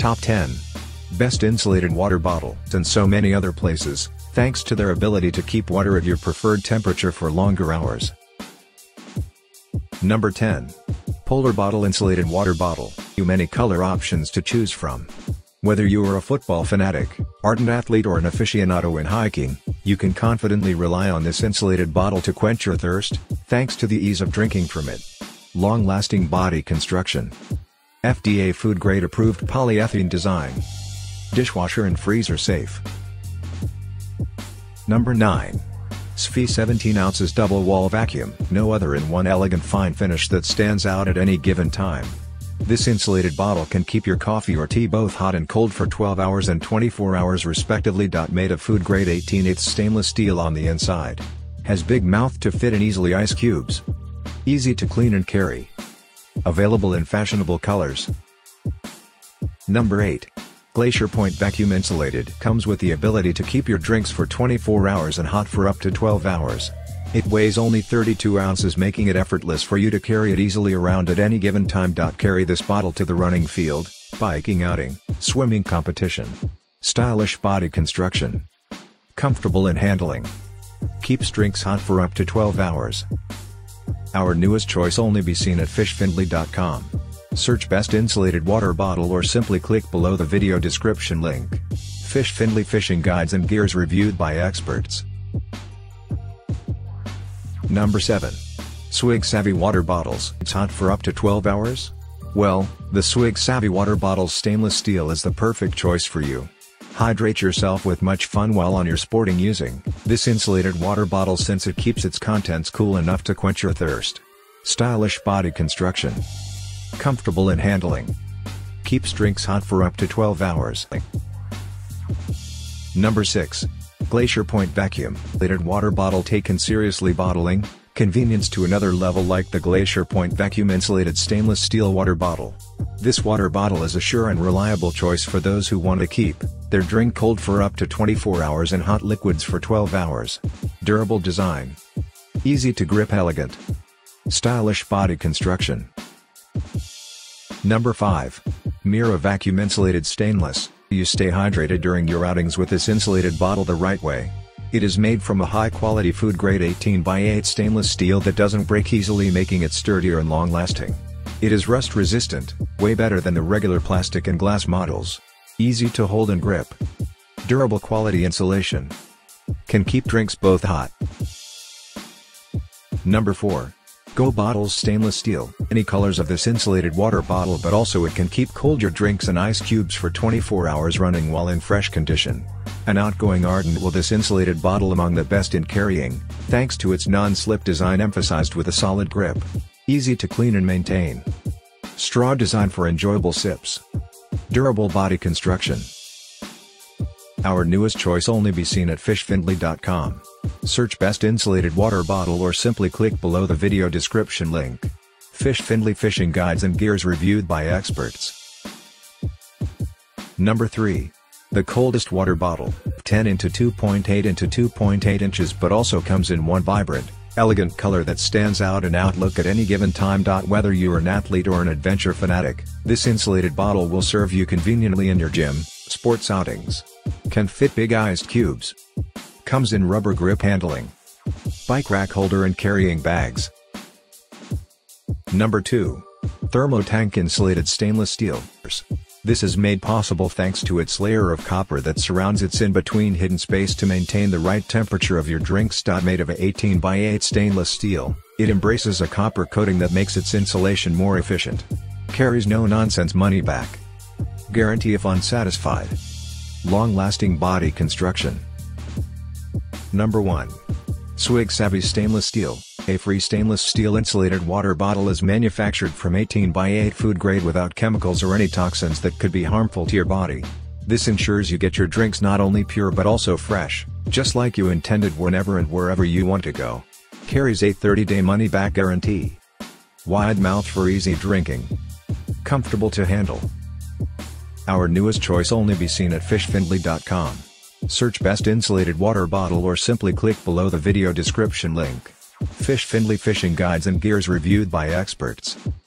Top 10. Best insulated water bottle, and so many other places, thanks to their ability to keep water at your preferred temperature for longer hours. Number 10. Polar Bottle Insulated Water Bottle. Many color options to choose from. Whether you are a football fanatic, ardent athlete or an aficionado in hiking, you can confidently rely on this insulated bottle to quench your thirst, thanks to the ease of drinking from it. Long-lasting body construction. FDA food-grade approved polyethylene design. Dishwasher and freezer safe. Number 9. Sfee 17 ounces double wall vacuum. No other in one elegant fine finish that stands out at any given time. This insulated bottle can keep your coffee or tea both hot and cold for 12 hours and 24 hours respectively. Made of food-grade 18/8 stainless steel on the inside. Has big mouth to fit in easily ice cubes. Easy to clean and carry. Available in fashionable colors. Number 8. Glacier Point Vacuum Insulated. Comes with the ability to keep your drinks for 24 hours and hot for up to 12 hours. It weighs only 32 ounces, making it effortless for you to carry it easily around at any given time. Carry this bottle to the running field, biking outing, swimming competition. Stylish body construction. Comfortable in handling. Keeps drinks hot for up to 12 hours. Our newest choice, only be seen at fishfindly.com. Search Best Insulated Water Bottle or simply click below the video description link. Fish Findlay Fishing Guides and Gears reviewed by experts. Number 7. Swig Savvy Water Bottles. It's hot for up to 12 hours? Well, the Swig Savvy Water Bottles stainless steel is the perfect choice for you. Hydrate yourself with much fun while on your sporting using this insulated water bottle, since it keeps its contents cool enough to quench your thirst. Stylish body construction. Comfortable in handling. Keeps drinks hot for up to 12 hours. Number 6. Glacier Point Vacuum Insulated Water Bottle. Taken seriously, bottling convenience to another level like the Glacier Point Vacuum Insulated Stainless Steel Water Bottle. This water bottle is a sure and reliable choice for those who want to keep their drink cold for up to 24 hours and hot liquids for 12 hours. Durable design. Easy to grip, elegant. Stylish body construction. Number 5. MIRA Vacuum Insulated Stainless. You stay hydrated during your outings with this insulated bottle the right way. It is made from a high-quality food-grade 18/8 stainless steel that doesn't break easily, making it sturdier and long-lasting. It is rust-resistant, way better than the regular plastic and glass models. Easy to hold and grip. Durable quality insulation. Can keep drinks both hot. Number 4. Go Bottles Stainless Steel. Any colors of this insulated water bottle, but also it can keep cold your drinks and ice cubes for 24 hours running while in fresh condition. An outgoing ardent will this insulated bottle among the best in carrying, thanks to its non-slip design emphasized with a solid grip. Easy to clean and maintain. Straw design for enjoyable sips. Durable body construction. Our newest choice, only be seen at fishfindly.com. Search Best Insulated Water Bottle or simply click below the video description link. Fish Findlay Fishing Guides and Gears reviewed by experts. Number 3. The Coldest Water Bottle. 10 into 2.8 into 2.8 inches, but also comes in one vibrant, elegant color that stands out and outlook at any given time. Whether you're an athlete or an adventure fanatic, this insulated bottle will serve you conveniently in your gym, sports outings. Can fit big iced cubes. Comes in rubber grip handling. Bike rack holder and carrying bags. Number 2. Thermo Tank Insulated Stainless Steel. This is made possible thanks to its layer of copper that surrounds its in-between hidden space to maintain the right temperature of your drinks. Made of a 18/8 stainless steel, it embraces a copper coating that makes its insulation more efficient. Carries no-nonsense money back guarantee if unsatisfied. Long-lasting body construction. Number 1. Swig Savvy Stainless Steel. A free stainless steel insulated water bottle is manufactured from 18/8 food grade without chemicals or any toxins that could be harmful to your body. This ensures you get your drinks not only pure but also fresh, just like you intended, whenever and wherever you want to go. Carries a 30-day money-back guarantee. Wide mouth for easy drinking. Comfortable to handle. Our newest choice, only be seen at fishfindly.com. Search Best Insulated Water Bottle or simply click below the video description link. Fish Findlay Fishing Guides and Gears reviewed by experts.